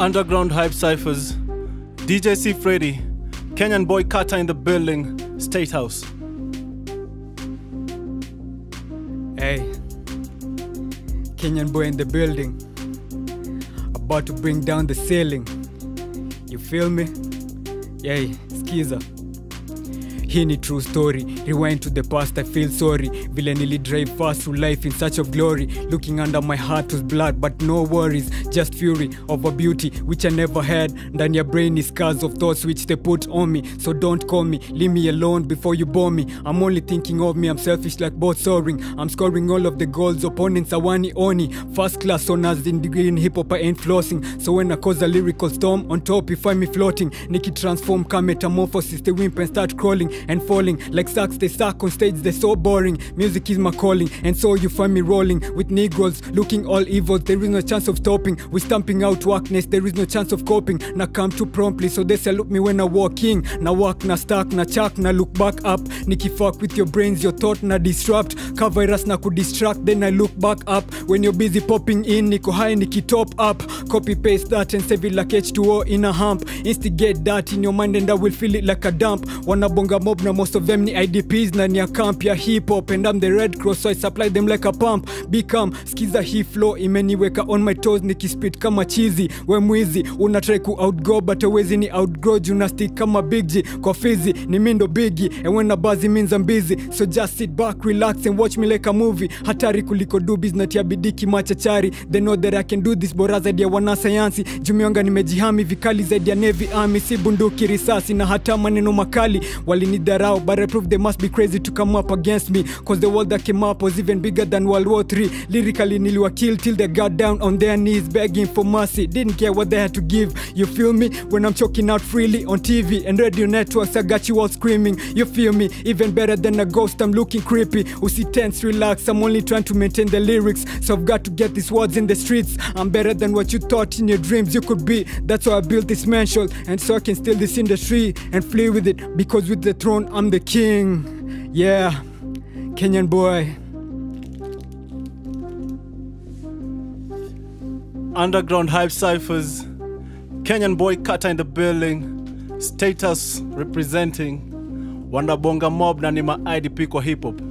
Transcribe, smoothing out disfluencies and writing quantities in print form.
Underground Hype Cyphers, DJ C-Freddy, KenyanBoy Katta in the building, State House. Hey, KenyanBoy in the building, about to bring down the ceiling. You feel me? Yay, skiza. Hii ni true story. Rewind to the past, I feel sorry. Vile nili drive fast through life in search of glory. Looking under my heart was blood, but no worries. Just fury over beauty, which I never had. Ndani ya brain is scars of thoughts which they put on me. So don't call me, leave me alone before you bore me. I'm only thinking of me, I'm selfish like both soaring. I'm scoring all of the goals, opponents are wani oni. First class honors in degree in hip-hop I ain't flossing. So when I cause a lyrical storm, on top you find me floating. Nikki transform, come metamorphosis, they wimp and start crawling and falling like sacks, they suck on stage, they're so boring. Music is my calling, and so you find me rolling with Negroes, looking all evil. There is no chance of stopping, we stamping out workness. There is no chance of coping, na come too promptly. So they salute me when I walk in. Na walk, na stack, na chuck, na look back up. Nikki fuck with your brains, your thought na disrupt. Cover us na could distract, then I look back up. When you're busy popping in, Niko high, Nikki top up. Copy paste that and save it like H2O in a hump. Instigate that in your mind and I will feel it like a dump. Wanna bonga mob na most of them ni IDPs na ni a camp ya hip hop, and I'm the Red Cross so I supply them like a pump. Become skiza hii flow imeniweka on my toes, nikispit kama cheesy. We mwizi unatry ku outgo but awezi ni outgrow, juna stick kama Big G kwa fizi ni mindo biggie, and when a buzzy means I'm busy. So just sit back, relax and watch me like a movie. Hatari kuliko dubis na tia bidiki machachari. They know that I can do this, bora zaidi ya wanasayansi. Jumionga nimejihami vikali zaidi ya Navy Army. Si bunduki risasi na hata maneno makali. Walinidharau but I proved they must be crazy to come up against me, cause the world that came up was even bigger than World War III. Lyrically niliwa kill till they got down on their knees begging for mercy. Didn't care what they had to give, you feel me? When I'm choking out freely on TV and radio networks, I got you all screaming, you feel me? Even better than a ghost, I'm looking creepy. Usi tense, relax, I'm only trying to maintain the lyrics. So I've got to get these words in the streets. I'm better than what you thought in your dreams you could be. That's why I built this mansion, and so I can steal this industry and flee with it, because with the throne I'm the king. Yeah, KenyanBoy. Underground Hype Cyphers, KenyanBoy Katta in the building, Status representing. Wanda bonga mob na ni ma IDP kwa hip hop.